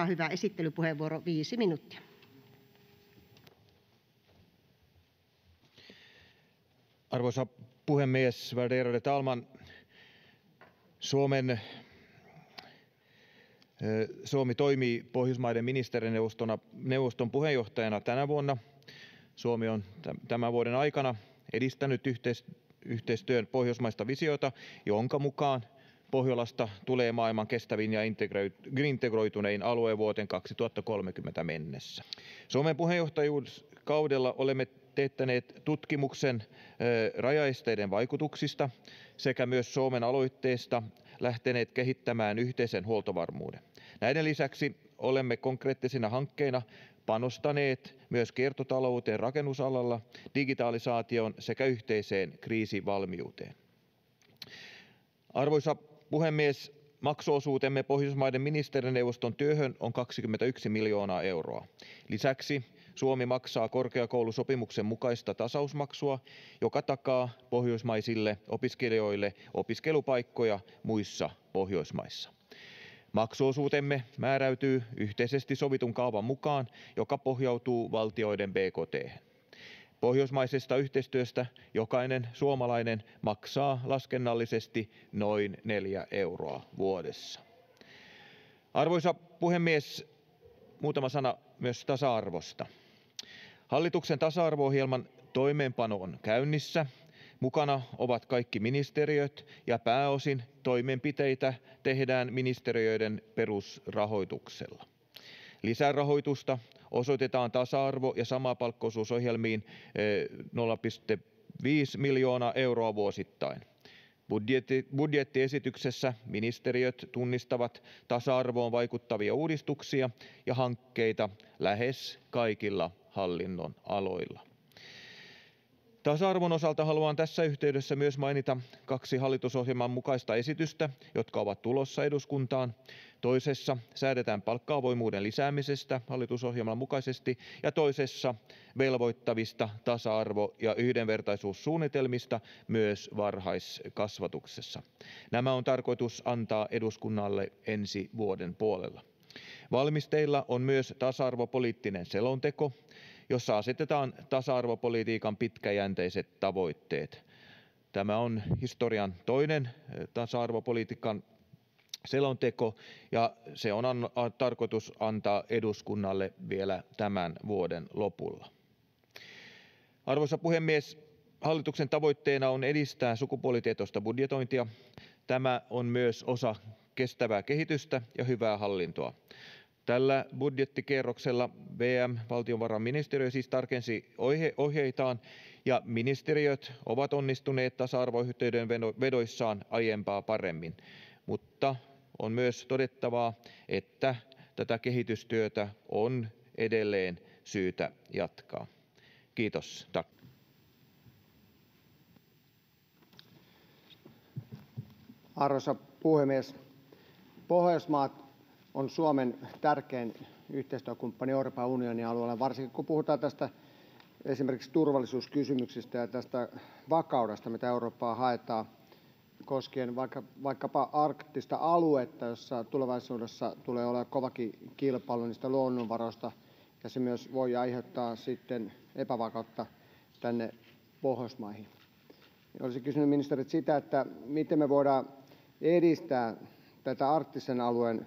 olkaa hyvä, esittelypuheenvuoro 5 minuuttia. Arvoisa puhemies, värderade talman! Suomi toimii Pohjoismaiden ministerineuvoston puheenjohtajana tänä vuonna. Suomi on tämän vuoden aikana edistänyt yhteistyön pohjoismaista visiota, jonka mukaan Pohjolasta tulee maailman kestävin ja integroitunein alue vuoteen 2030 mennessä. Suomen puheenjohtajuuskaudella olemme teettäneet tutkimuksen rajaesteiden vaikutuksista sekä myös Suomen aloitteesta lähteneet kehittämään yhteisen huoltovarmuuden. Näiden lisäksi olemme konkreettisina hankkeina panostaneet myös kiertotalouteen rakennusalalla, digitalisaatioon sekä yhteiseen kriisivalmiuteen. Arvoisa puhemies, maksuosuutemme Pohjoismaiden ministerineuvoston työhön on 21 miljoonaa euroa. Lisäksi Suomi maksaa korkeakoulusopimuksen mukaista tasausmaksua, joka takaa pohjoismaisille opiskelijoille opiskelupaikkoja muissa Pohjoismaissa. Maksuosuutemme määräytyy yhteisesti sovitun kaavan mukaan, joka pohjautuu valtioiden BKT:hen. Pohjoismaisesta yhteistyöstä jokainen suomalainen maksaa laskennallisesti noin 4 euroa vuodessa. Arvoisa puhemies, muutama sana myös tasa-arvosta. Hallituksen tasa-arvo-ohjelman toimeenpano on käynnissä. Mukana ovat kaikki ministeriöt ja pääosin toimenpiteitä tehdään ministeriöiden perusrahoituksella. Lisärahoitusta osoitetaan tasa-arvo- ja samapalkkaisuusohjelmiin 0,5 miljoonaa euroa vuosittain. Budjettiesityksessä ministeriöt tunnistavat tasa-arvoon vaikuttavia uudistuksia ja hankkeita lähes kaikilla hallinnon aloilla. Tasa-arvon osalta haluan tässä yhteydessä myös mainita 2 hallitusohjelman mukaista esitystä, jotka ovat tulossa eduskuntaan. Toisessa säädetään palkka-avoimuuden lisäämisestä hallitusohjelman mukaisesti ja toisessa velvoittavista tasa-arvo- ja yhdenvertaisuussuunnitelmista myös varhaiskasvatuksessa. Nämä on tarkoitus antaa eduskunnalle ensi vuoden puolella. Valmisteilla on myös tasa-arvopoliittinen selonteko, jossa asetetaan tasa-arvopolitiikan pitkäjänteiset tavoitteet. Tämä on historian toinen tasa-arvopolitiikan selonteko ja se on tarkoitus antaa eduskunnalle vielä tämän vuoden lopulla. Arvoisa puhemies, hallituksen tavoitteena on edistää sukupuolitietoista budjetointia. Tämä on myös osa kestävää kehitystä ja hyvää hallintoa. Tällä budjettikierroksella valtiovarainministeriö siis tarkensi ohjeitaan ja ministeriöt ovat onnistuneet tasa-arvoyhteydenvedoissaan aiempaa paremmin, mutta on myös todettava, että tätä kehitystyötä on edelleen syytä jatkaa. Kiitos. Tack. Arvoisa puhemies, Pohjoismaat on Suomen tärkein yhteistyökumppani Euroopan unionin alueella, varsinkin kun puhutaan tästä esimerkiksi turvallisuuskysymyksistä ja tästä vakaudesta, mitä Eurooppaan haetaan koskien vaikkapa arktista aluetta, jossa tulevaisuudessa tulee olemaan kovakin kilpailu niistä luonnonvaroista, ja se myös voi aiheuttaa sitten epävakautta tänne Pohjoismaihin. Olisin kysynyt ministeriltä sitä, että miten me voidaan edistää tätä arktisen alueen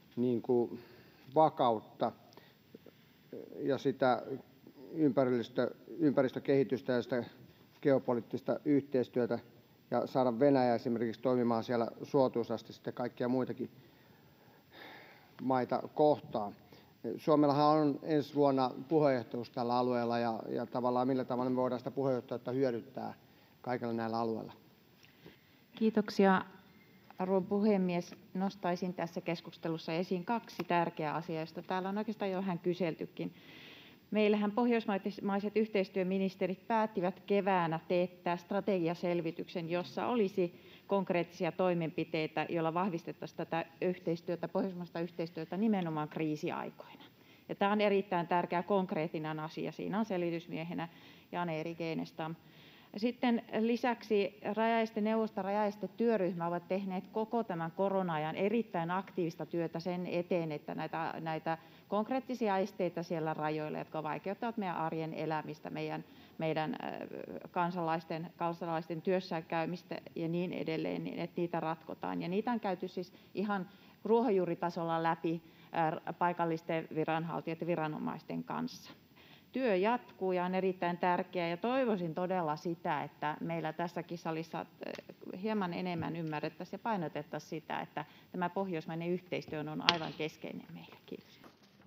vakautta ja sitä ympäristökehitystä ja sitä geopoliittista yhteistyötä ja saada Venäjä esimerkiksi toimimaan siellä suotuisasti sitten kaikkia muitakin maita kohtaan. Suomellahan on ensi vuonna puheenjohtajuus tällä alueella ja tavallaan millä tavalla me voidaan sitä puheenjohtajuutta hyödyntää kaikilla näillä alueilla. Kiitoksia, arvon puhemies. Nostaisin tässä keskustelussa esiin 2 tärkeää asiaa, joista täällä on oikeastaan jo vähän kyseltykin. Meillähän pohjoismaiset yhteistyöministerit päättivät keväänä teettää strategiaselvityksen, jossa olisi konkreettisia toimenpiteitä, joilla vahvistettaisiin tätä yhteistyötä, pohjoismaista yhteistyötä nimenomaan kriisiaikoina. Ja tämä on erittäin tärkeä konkreettinen asia. Siinä on selvitysmiehenä Jan-Erik Enestam. Sitten lisäksi rajaesteneuvosto ja rajaestetyöryhmä ovat tehneet koko tämän korona-ajan erittäin aktiivista työtä sen eteen, että näitä konkreettisia esteitä siellä rajoilla, jotka vaikeuttavat meidän arjen elämistä, meidän kansalaisten työssäkäymistä ja niin edelleen, niin että niitä ratkotaan. Ja niitä on käyty siis ihan ruohonjuuritasolla läpi paikallisten viranhaltijoiden ja viranomaisten kanssa. Työ jatkuu ja on erittäin tärkeää, ja toivoisin todella sitä, että meillä tässäkin salissa hieman enemmän ymmärrettäisiin ja painotettaisiin sitä, että tämä pohjoismainen yhteistyö on aivan keskeinen meille. Kiitos.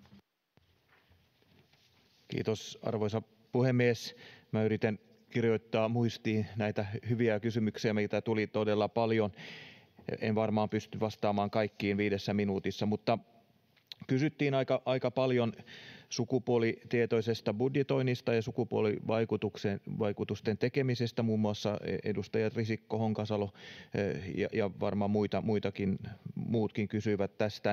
Kiitos, arvoisa puhemies. Mä yritän kirjoittaa muistiin näitä hyviä kysymyksiä, mitä tuli todella paljon. En varmaan pysty vastaamaan kaikkiin 5 minuutissa, mutta kysyttiin aika paljon sukupuolitietoisesta budjetoinnista ja sukupuolivaikutusten tekemisestä, muun muassa edustajat Risikko, Honkasalo ja varmaan muutkin kysyivät tästä.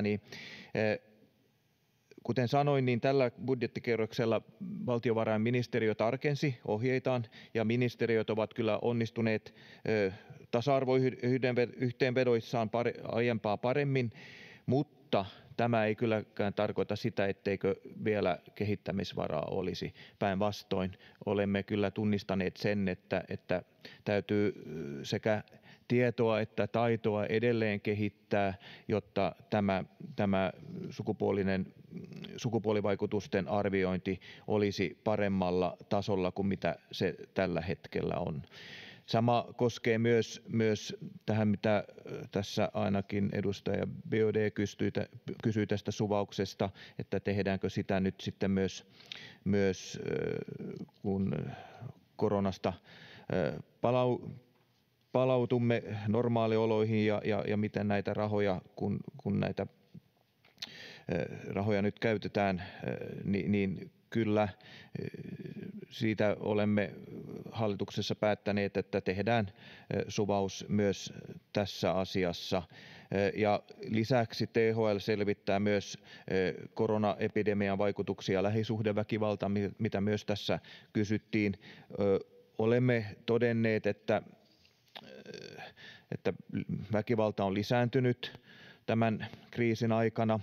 Kuten sanoin, niin tällä budjettikierroksella valtiovarainministeriö tarkensi ohjeitaan, ja ministeriöt ovat kyllä onnistuneet tasa-arvoyhteenvedoissaan aiempaa paremmin, mutta tämä ei kylläkään tarkoita sitä, etteikö vielä kehittämisvaraa olisi. Päinvastoin olemme kyllä tunnistaneet sen, että täytyy sekä tietoa että taitoa edelleen kehittää, jotta tämä sukupuolivaikutusten arviointi olisi paremmalla tasolla kuin mitä se tällä hetkellä on. Sama koskee myös tähän, mitä tässä ainakin edustaja Biaudet kysyi tästä suvauksesta, että tehdäänkö sitä nyt sitten myös kun koronasta palautumme normaalioloihin ja miten näitä rahoja, kun näitä rahoja nyt käytetään, niin kyllä siitä olemme hallituksessa päättäneet, että tehdään suvaus myös tässä asiassa. Ja lisäksi THL selvittää myös koronaepidemian vaikutuksia lähisuhdeväkivaltaan, mitä myös tässä kysyttiin. Olemme todenneet, että väkivalta on lisääntynyt tämän kriisin aikana.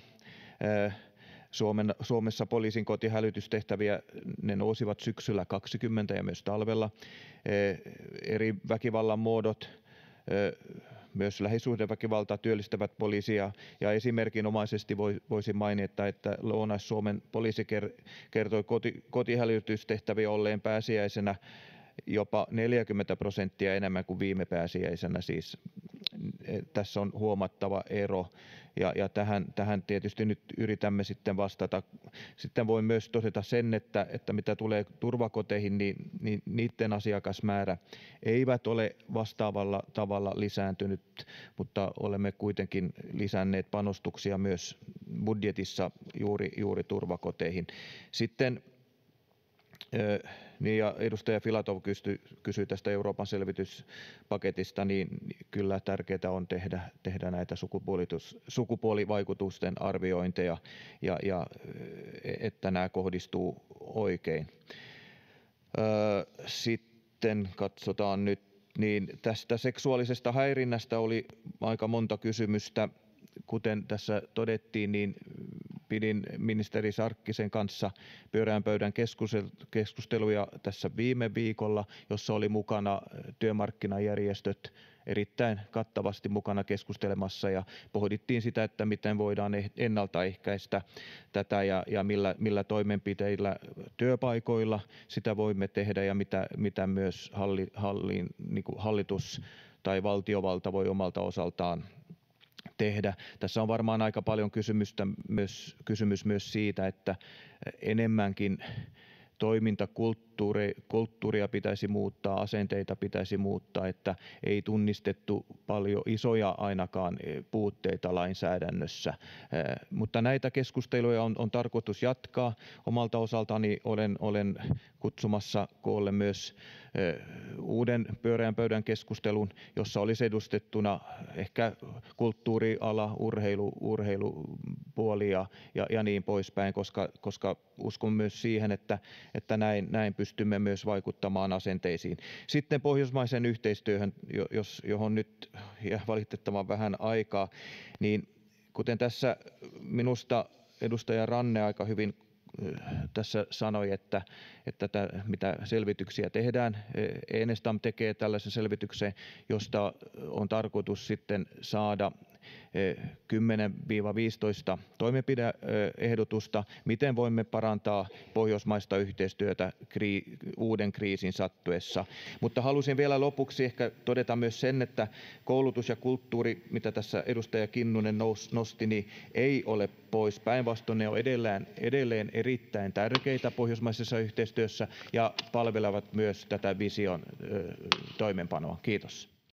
Suomessa poliisin kotihälytystehtäviä, ne nousivat syksyllä 2020 ja myös talvella. Eri väkivallan muodot, myös lähisuhdeväkivalta, työllistävät poliisia, ja esimerkinomaisesti voisin mainita, että Lounais-Suomen poliisi kertoi kotihälytystehtäviä olleen pääsiäisenä jopa 40% enemmän kuin viime pääsiäisenä. Siis tässä on huomattava ero, ja tähän tietysti nyt yritämme sitten vastata. Sitten voin myös todeta sen, että mitä tulee turvakoteihin, niin niiden asiakasmäärä eivät ole vastaavalla tavalla lisääntynyt, mutta olemme kuitenkin lisänneet panostuksia myös budjetissa juuri turvakoteihin. Sitten ja edustaja Filatov kysyi tästä Euroopan selvityspaketista, niin kyllä tärkeää on tehdä näitä sukupuolivaikutusten arviointeja, ja että nämä kohdistuu oikein. Sitten katsotaan nyt, niin tästä seksuaalisesta häirinnästä oli aika monta kysymystä. Kuten tässä todettiin, niin pidin ministeri Sarkkisen kanssa pyöreän pöydän keskusteluja tässä viime viikolla, jossa oli mukana työmarkkinajärjestöt erittäin kattavasti mukana keskustelemassa, ja pohdittiin sitä, että miten voidaan ennaltaehkäistä tätä ja millä toimenpiteillä työpaikoilla sitä voimme tehdä, ja mitä myös hallitus tai valtiovalta voi omalta osaltaan tehdä. Tässä on varmaan aika paljon kysymys myös siitä, että enemmänkin toimintakulttuuria pitäisi muuttaa, asenteita pitäisi muuttaa, että ei tunnistettu paljon isoja ainakaan puutteita lainsäädännössä. Mutta näitä keskusteluja on tarkoitus jatkaa. Omalta osaltani olen kutsumassa koolle myös uuden pyöreän pöydän keskustelun, jossa olisi edustettuna ehkä kulttuuriala, urheilu puoli ja niin poispäin, koska uskon myös siihen, että näin pystymme myös vaikuttamaan asenteisiin. Sitten pohjoismaiseen yhteistyöhön, johon nyt jää valitettavan vähän aikaa, niin kuten tässä minusta edustaja Ranne aika hyvin tässä sanoi, että mitä selvityksiä tehdään. Enestam tekee tällaisen selvityksen, josta on tarkoitus sitten saada 10-15 toimenpide-ehdotusta, miten voimme parantaa pohjoismaista yhteistyötä uuden kriisin sattuessa. Mutta halusin vielä lopuksi ehkä todeta myös sen, että koulutus ja kulttuuri, mitä tässä edustaja Kinnunen nosti, niin ei ole pois. Päinvastoin ne on edelleen erittäin tärkeitä pohjoismaisessa yhteistyössä ja palvelevat myös tätä vision toimeenpanoa. Kiitos.